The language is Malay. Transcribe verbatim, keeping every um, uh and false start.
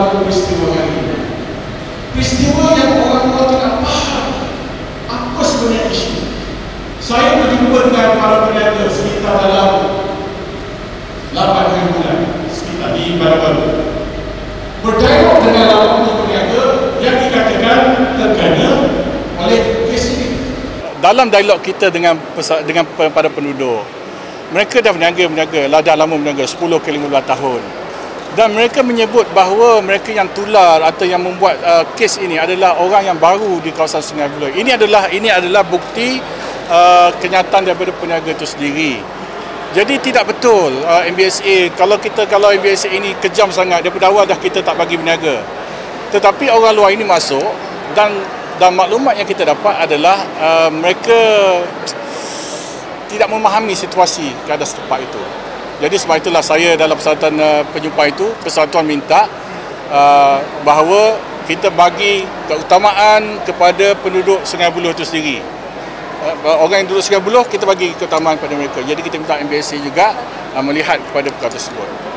berlaku peristiwa hari ini. Peristiwa yang orang-orang tidak faham apa sebenarnya isu. Saya berjumpa dengan para peniaga sekitar dalam lapan hari bulan, sekitar di baru-baru. Berdialog dengan lapan puluh peniaga yang dikatakan terkena oleh kes ini. Dalam dialog kita dengan dengan para penduduk, mereka dah berniaga-berniaga, dah lama berniaga, sepuluh ke lima belas tahun. Dan mereka menyebut bahawa mereka yang tular atau yang membuat uh, kes ini adalah orang yang baru di kawasan Sungai Buloh. Ini adalah ini adalah bukti uh, kenyataan daripada peniaga itu sendiri. Jadi tidak betul uh, M B S A, kalau kita kalau M B S A ini kejam sangat, daripada awal dah kita tak bagi berniaga. Tetapi orang luar ini masuk dan dan maklumat yang kita dapat adalah uh, mereka tidak memahami situasi keadaan setempat itu. Jadi sebab itulah saya dalam persatuan uh, penyumpah itu, persatuan minta uh, bahawa kita bagi keutamaan kepada penduduk Sungai Buloh itu sendiri. Uh, orang yang duduk Sungai Buloh, kita bagi keutamaan kepada mereka. Jadi kita minta M B S A juga uh, melihat kepada perkara tersebut.